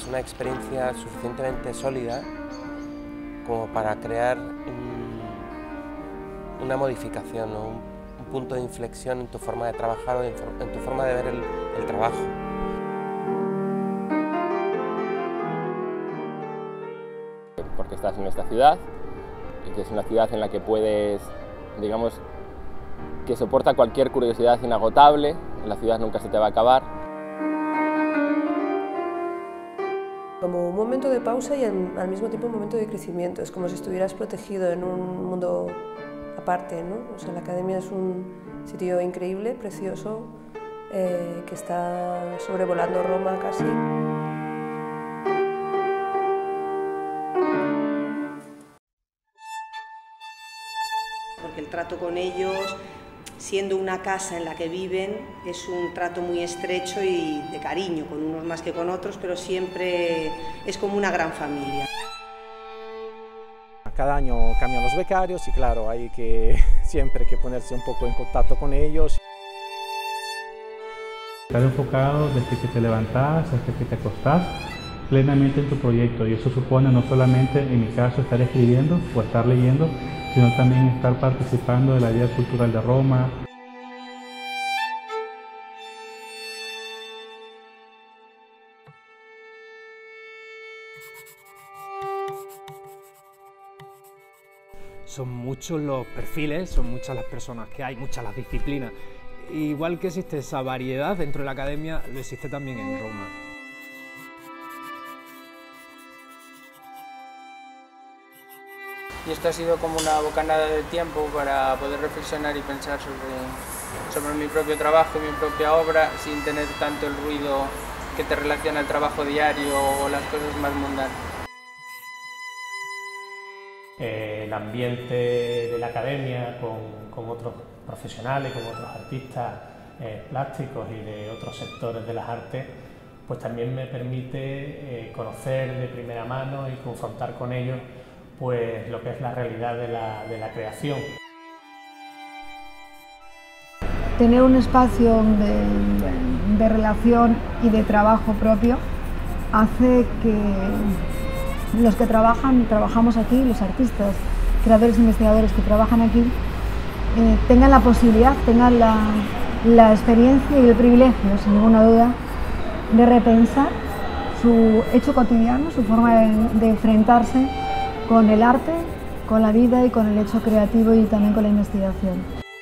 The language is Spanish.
es una experiencia suficientemente sólida como para crear una modificación, ¿no? un punto de inflexión en tu forma de trabajar o en tu forma de ver el trabajo. Porque estás en esta ciudad y que es una ciudad en la que puedes, digamos, que soporta cualquier curiosidad inagotable, la ciudad nunca se te va a acabar. Como un momento de pausa y al mismo tiempo un momento de crecimiento, es como si estuvieras protegido en un mundo aparte, ¿no? O sea, la academia es un sitio increíble, precioso, que está sobrevolando Roma casi. Porque el trato con ellos, siendo una casa en la que viven, es un trato muy estrecho y de cariño, con unos más que con otros, pero siempre es como una gran familia. Cada año cambian los becarios y claro, hay que siempre que ponerse un poco en contacto con ellos. Estar enfocado desde que te levantás hasta que te acostás plenamente en tu proyecto, y eso supone no solamente, en mi caso, estar escribiendo o estar leyendo, sino también estar participando de la vida cultural de Roma. Son muchos los perfiles, son muchas las personas que hay, muchas las disciplinas. Igual que existe esa variedad dentro de la academia, lo existe también en Roma. Y esto ha sido como una bocanada de tiempo para poder reflexionar y pensar sobre mi propio trabajo y mi propia obra sin tener tanto el ruido que te relaciona el trabajo diario o las cosas más mundanas. El ambiente de la academia con otros profesionales, con otros artistas plásticos y de otros sectores de las artes, pues también me permite conocer de primera mano y confrontar con ellos pues lo que es la realidad de la creación. Tener un espacio de relación y de trabajo propio hace que los que trabajamos aquí, los artistas, creadores, investigadores que trabajan aquí, tengan la posibilidad, tengan la experiencia y el privilegio, sin ninguna duda, de repensar su hecho cotidiano, su forma de enfrentarse con el arte, con la vida y con el hecho creativo y también con la investigación.